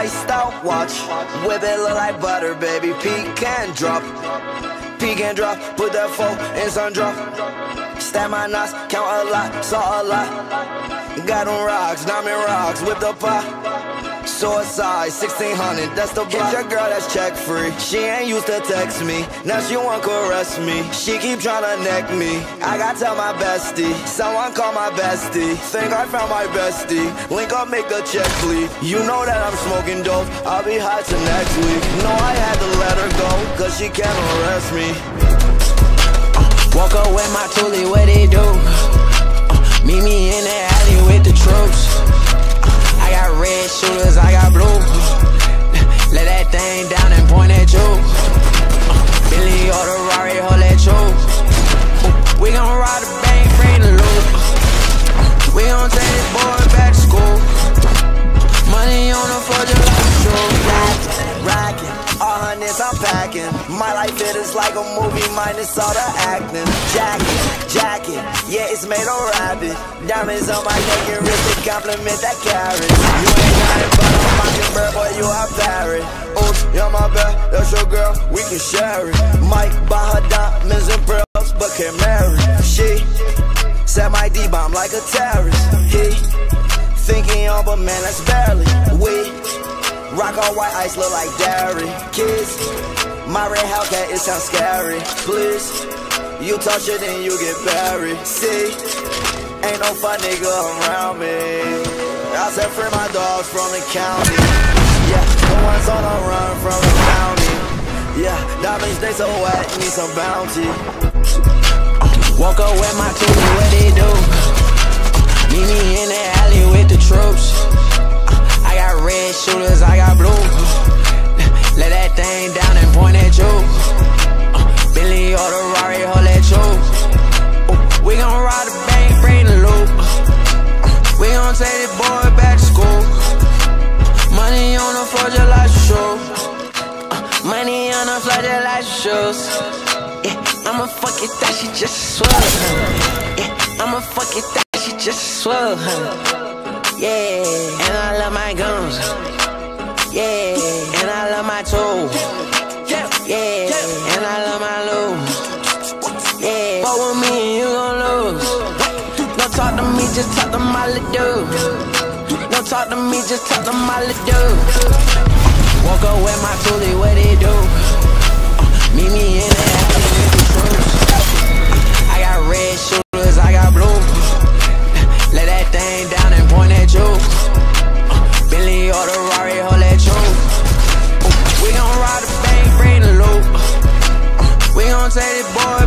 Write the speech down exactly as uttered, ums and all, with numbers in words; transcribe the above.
iced out watch, whip it look like butter, baby. Pecan drop, pecan drop, put that four in sun drop. Stab my knots, count a lot, saw a lot. Got them rocks, diamond rocks, whip the pot. Suicide, sixteen hundred, that's the block. Hit your girl that's check free. She ain't used to text me, now she want caress me. She keep tryna neck me, I gotta tell my bestie. Someone call my bestie, think I found my bestie. Link up, make the check bleed. You know that I'm smoking dope, I'll be high till next week. Know I had to let her go, cause she can't arrest me. uh, Walk up with my toolie, what they do? uh, Meet me in the alley with the troops. I got red shooters, I got blue. Let that thing down and point at you. uh, Billy or the Rari, hold that you. uh, We gon' ride the bank, bring the loot. uh, We gon' take this boy back to school. Money on the floor just like a shoe. Rackin', rackin', all hundreds I'm packing. My life it is like a movie minus all the acting. Jacket, jacket, yeah it's made of rabbit. Diamonds on my neck and wrist to compliment that carrot. You ain't got it but I'm mockingbird, boy you are parrot. Oops, you're my bad, that's your girl, we can share it. Might buy her diamonds and pearls, but can't marry. She set my D-bomb like a terrorist. He thinking on, but man that's barely. We rock all white ice, look like dairy. Kids, my red Hellcat, it sounds scary. Please, you touch it and you get buried. See, ain't no fun nigga around me. I said free my dogs from the county. Yeah, the ones on the run from the county. Yeah, diamonds they so wet, need some bounty. uh, Walk up with my toolie, what they do? uh, Meet me in the alley with the troops. uh, I got red shooters, I got blue. uh, Let that thing down and point at you. uh, Billy or the Rari, hold that you. uh, We gon' ride the bank, bring the loot. uh, We gon' take this boy back to school. Money on the floor just like shoes. uh, Money on the floor just like shoes. Yeah, I'ma fuck it that she just swell. Yeah, I'ma fuck it that she just swell. Yeah, and I love my guns. Yeah, and I love my toes. Yeah, and I love my loot. Yeah, but with me you gon' lose. Don't talk to me, just talk to my little dude. Don't talk to me, just talk to my little dude. Walk up with my toolie, what they do? uh, Meet me in the alley with the troops. I got red shooters, I got blue. Let that thing down and point at you. uh, Billy or the Rari, hold that you. uh, We gon' ride the bank, bring the loot. uh, We gon' take this boy